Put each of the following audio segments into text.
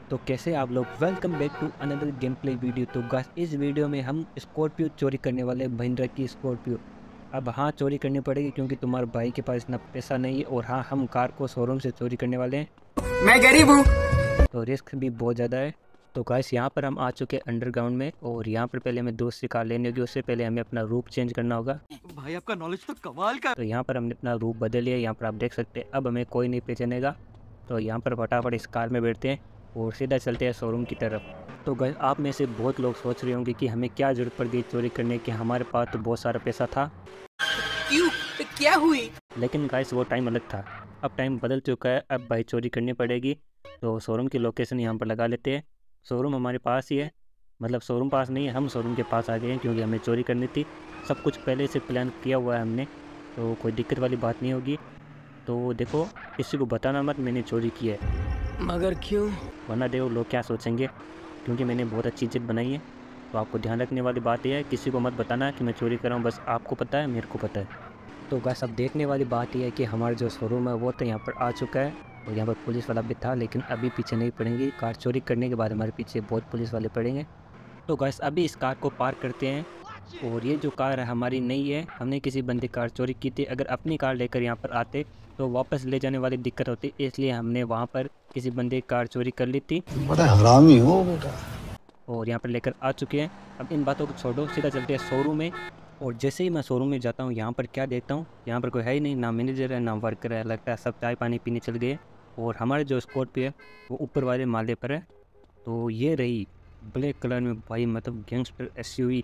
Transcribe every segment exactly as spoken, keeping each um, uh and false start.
तो कैसे आप लोग, welcome back to another game play video. तो गाइस इस वीडियो में हम स्कॉर्पियो चोरी करने वाले, महिंद्रा की स्कॉर्पियो। अब हाँ, चोरी करनी पड़ेगी क्योंकि तुम्हारे भाई के पास इतना पैसा नहीं है। और हाँ, हम कार को शोरूम से चोरी करने वाले हैं। मैं गरीब हूँ, तो रिस्क भी बहुत ज़्यादा है। तो गाइस यहाँ पर हम आ चुके हैं अंडरग्राउंड में, और यहाँ पर पहले हमें दूसरी कार लेनी होगी। उससे पहले हमें अपना रूप चेंज करना होगा। भाई आपका नॉलेज तो कमाल का। तो यहाँ पर हमने अपना रूप बदल लिया, यहाँ पर आप देख सकते हैं। अब हमें कोई नहीं पहचानेगा। तो यहाँ पर फटाफट इस कार में बैठते हैं और सीधा चलते हैं शोरूम की तरफ। तो गाइस आप में से बहुत लोग सोच रहे होंगे कि हमें क्या ज़रूरत पड़ गई चोरी करने की, हमारे पास तो बहुत सारा पैसा था। क्यों, क्या हुई? लेकिन गाइस वो टाइम अलग था, अब टाइम बदल चुका है। अब भाई चोरी करनी पड़ेगी। तो शोरूम की लोकेशन यहाँ पर लगा लेते हैं। शोरूम हमारे पास ही है, मतलब शोरूम पास नहीं है, हम शोरूम के पास आ गए हैं क्योंकि हमें चोरी करनी थी। सब कुछ पहले से प्लान किया हुआ है हमने, तो कोई दिक्कत वाली बात नहीं होगी। तो देखो, किसी को बताना मत मैंने चोरी की है, मगर क्यों? वरना देखो लोग क्या सोचेंगे, क्योंकि मैंने बहुत अच्छी इज्जत बनाई है। तो आपको ध्यान रखने वाली बात यह है, किसी को मत बताना कि मैं चोरी कर रहा हूँ, बस आपको पता है, मेरे को पता है। तो गाइस अब देखने वाली बात यह है कि हमारा जो शोरूम है वो तो यहाँ पर आ चुका है, और यहाँ पर पुलिस वाला भी था, लेकिन अभी पीछे नहीं पड़ेंगे। कार चोरी करने के बाद हमारे पीछे बहुत पुलिस वाले पड़ेंगे। तो गाइस अभी इस कार को पार्क करते हैं। और ये जो कार है हमारी नहीं है, हमने किसी बंदे कार चोरी की थी। अगर अपनी कार लेकर यहाँ पर आते तो वापस ले जाने वाली दिक्कत होती, इसलिए हमने वहाँ पर किसी बंदे की कार चोरी कर ली थी। बड़ा हरामी हो बेटा। और यहाँ पर लेकर आ चुके हैं। अब इन बातों को छोड़ो, सीधा चलते हैं शोरूम में। और जैसे ही मैं शोरूम में जाता हूँ, यहाँ पर क्या देखता हूँ, यहाँ पर कोई है ही नहीं, ना मैनेजर है ना वर्कर है। लगता है सब चाय पानी पीने चल गए। और हमारे जो स्कॉर्पियो है वो ऊपर वाले माले पर है। तो ये रही ब्लैक कलर में भाई, मतलब गैंगस्टर एसयूवी।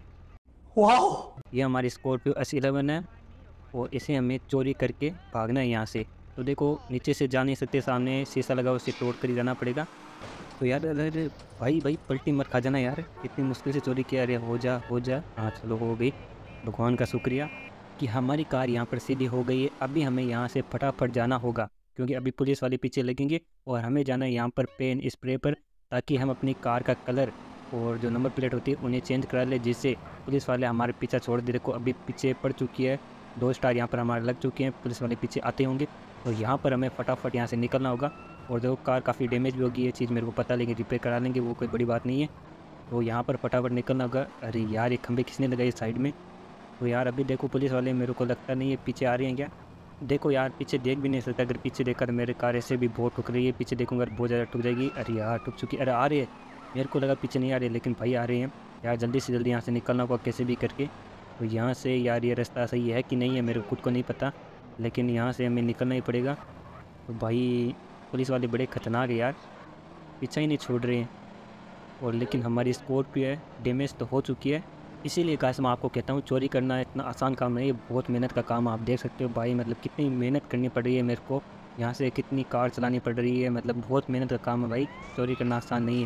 वाह, ये हमारी स्कॉर्पियो एस इलेवन है, और इसे हमें चोरी करके भागना है यहाँ से। तो देखो, नीचे से जा नहीं सकते, सामने शीशा लगा उसे तोड़ कर ही जाना पड़ेगा। तो यार अरे भाई भाई पलटी मत खा जाना यार, इतनी मुश्किल से चोरी किया। अरे हो जा हो जा, हाँ चलो हो गई। भगवान का शुक्रिया कि हमारी कार यहाँ पर सीधी हो गई है। अभी हमें यहाँ से फटाफट जाना होगा, क्योंकि अभी पुलिस वाले पीछे लगेंगे। और हमें जाना है यहाँ पर पेन स्प्रे पर, ताकि हम अपनी कार का कलर और जो नंबर प्लेट होती है उन्हें चेंज करा ले, जिससे पुलिस वाले हमारे पीछा छोड़ दे। देखो अभी पीछे पड़ चुकी है, दो स्टार यहाँ पर हमारे लग चुके हैं, पुलिस वाले पीछे आते होंगे। तो यहाँ पर हमें फटाफट यहाँ से निकलना होगा। और देखो कार काफ़ी डैमेज भी होगी, ये चीज़ मेरे को पता, लेकिन रिपेयर करा लेंगे, वो कोई बड़ी बात नहीं है। तो यहाँ पर फटाफट निकलना होगा। अरे यार ये खंभे किसने लगाई साइड में? तो यार अभी देखो पुलिस वाले, मेरे को लगता नहीं है पीछे आ रही हैं क्या। देखो यार पीछे देख भी नहीं सकता, अगर पीछे देखा तो मेरे कार ऐसे भी बहुत ठुक रही है। पीछे देखूंगा बहुत ज़्यादा ठुक जाएगी। अरे यार ठुक चुकी, अरे आ रही है, मेरे को लगा पीछे नहीं आ रही है, लेकिन भाई आ रही हैं यार। जल्दी से जल्दी यहाँ से निकलना होगा कैसे भी करके। तो यहाँ से यार ये रास्ता सही है कि नहीं है मेरे खुद को नहीं पता, लेकिन यहाँ से हमें निकलना ही पड़ेगा। तो भाई पुलिस वाले बड़े खतरनाक है यार, पीछा ही नहीं छोड़ रहे हैं। और लेकिन हमारी स्कॉर्पियो है डैमेज तो हो चुकी है, इसीलिए गाइस मैं आपको कहता हूँ चोरी करना इतना आसान काम नहीं है, बहुत मेहनत का काम है। आप देख सकते हो भाई, मतलब कितनी मेहनत करनी पड़ रही है मेरे को, यहाँ से कितनी कार चलानी पड़ रही है, मतलब बहुत मेहनत का काम है भाई। चोरी करना आसान नहीं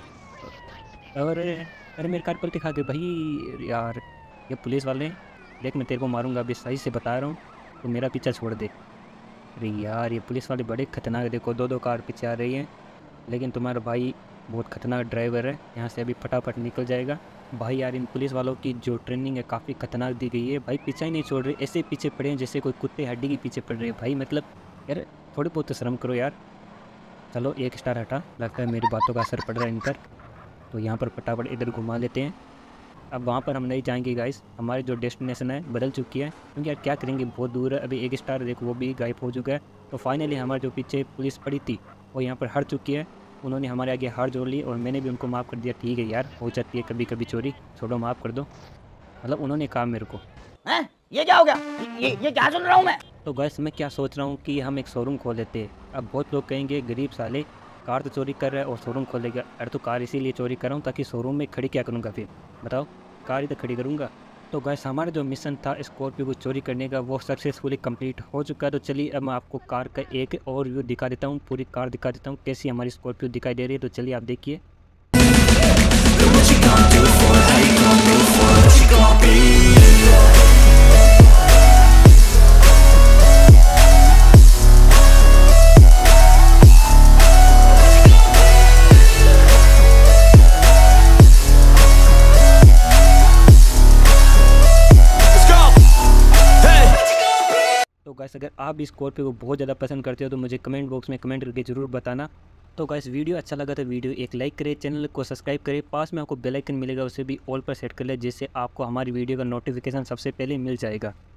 है। और अरे मेरी कार पलटी खा गई भाई। यार ये पुलिस वाले, देख मैं तेरे को मारूंगा, अभी सही से बता रहा हूँ, तो मेरा पीछा छोड़ दे। अरे यार ये पुलिस वाले बड़े खतरनाक है, देखो दो दो कार पीछे आ रही हैं, लेकिन तुम्हारा भाई बहुत खतरनाक ड्राइवर है, यहाँ से अभी फटाफट निकल जाएगा। भाई यार इन पुलिस वालों की जो ट्रेनिंग है काफ़ी खतरनाक दी गई है भाई, पीछा ही नहीं छोड़ रहे, ऐसे पीछे पड़े हैं जैसे कोई कुत्ते हड्डी के पीछे पड़ रहे हैं भाई। मतलब यार थोड़ी बहुत तो शर्म करो यार। चलो एक स्टार हटा, लगता है मेरी बातों का असर पड़ रहा है इन पर। तो यहाँ पर फटाफट इधर घुमा लेते हैं। अब वहाँ पर हम नहीं जाएंगे गाइस, हमारी जो डेस्टिनेशन है बदल चुकी है, क्योंकि यार क्या करेंगे, बहुत दूर है। अभी एक स्टार देखो वो भी गायब हो चुका है। तो फाइनली हमारे जो पीछे पुलिस पड़ी थी वो यहाँ पर हार चुकी है, उन्होंने हमारे आगे हार जोड़ ली, और मैंने भी उनको माफ़ कर दिया। ठीक है यार, हो जाती है कभी कभी चोरी, छोड़ो माफ़ कर दो। मतलब उन्होंने कहा मेरे को, हैं? ये क्या हो गया? ये ये क्या सुन रहा हूँ मैं? तो गाइस मैं क्या सोच रहा हूँ कि हम एक शोरूम खोल लेते हैं। अब बहुत लोग कहेंगे गरीब साले कार तो चोरी कर रहा है और शोरूम खोलेगा। अरे तो कार इसीलिए चोरी कर रहा हूँ ताकि शोरूम में खड़ी क्या करूँगा, फिर बताओ, कार ही तो खड़ी करूँगा। तो गाइस हमारा जो मिशन था स्कॉर्पियो को चोरी करने का वो सक्सेसफुली कंप्लीट हो चुका है। तो चलिए अब मैं आपको कार का एक और व्यू दिखा देता हूँ, पूरी कार दिखा देता हूँ कैसी हमारी स्कॉर्पियो दिखाई दे रही है। तो चलिए आप देखिए। तो गाइस अगर आप भी स्कॉर्पियो को बहुत ज़्यादा पसंद करते हो तो मुझे कमेंट बॉक्स में कमेंट करके ज़रूर बताना। तो गाइस वीडियो अच्छा लगा तो वीडियो एक लाइक करें, चैनल को सब्सक्राइब करें, पास में आपको बेल आइकन मिलेगा उसे भी ऑल पर सेट कर ले, जिससे आपको हमारी वीडियो का नोटिफिकेशन सबसे पहले मिल जाएगा।